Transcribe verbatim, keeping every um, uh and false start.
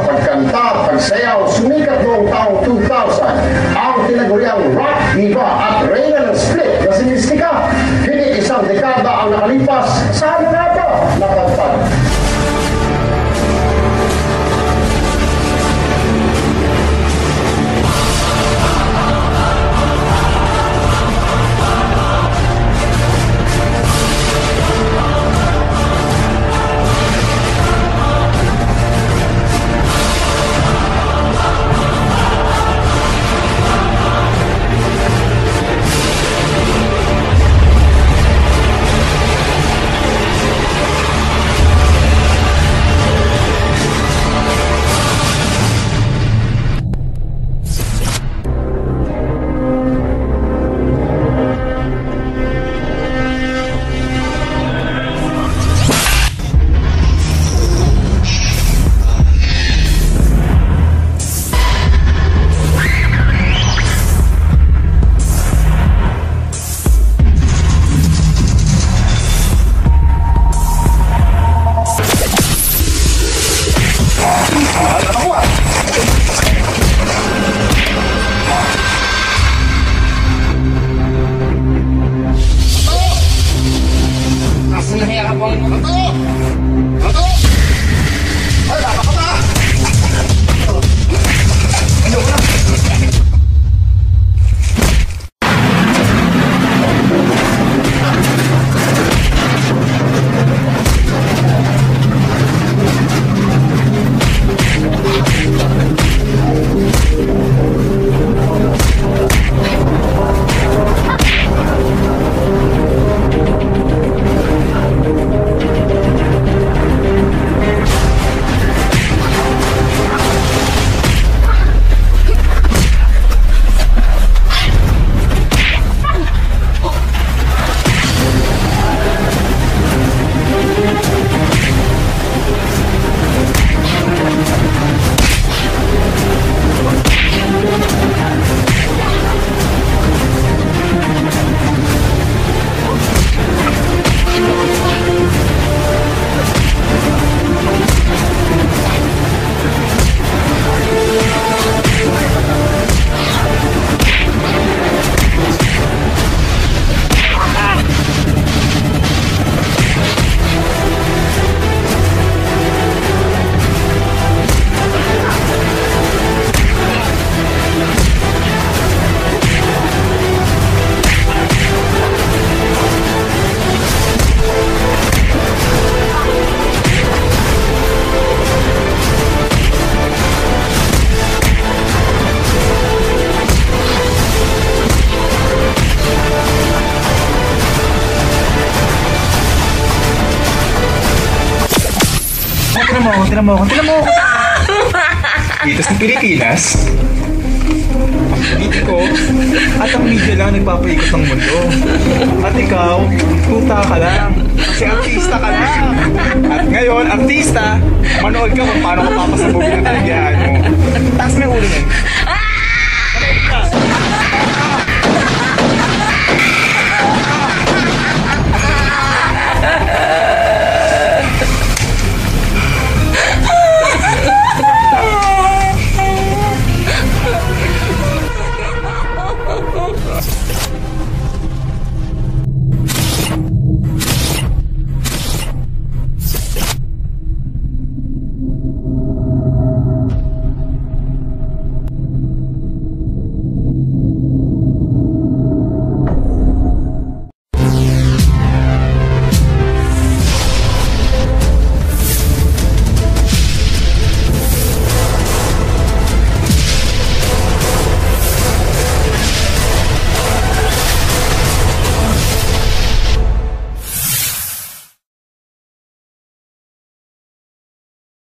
pagkanta at pagsayaw, sumikat noong taong two thousand ang tinaguriang rock diva at reyna ng split na si Mystica. Hindi isang dekada ang nakalipas, saan na ito natagpan? Tinan mo ako, tinan mo ako. Itas ng Pilipinas. Hindi ko. At ang media lang nagpapaikot ng mundo. At ikaw, tuta ka lang. Kasi artista ka lang. At ngayon, artista, manood ka kung paano ka papasabugin ang talagyan mo. Taas mo yung ulo nun.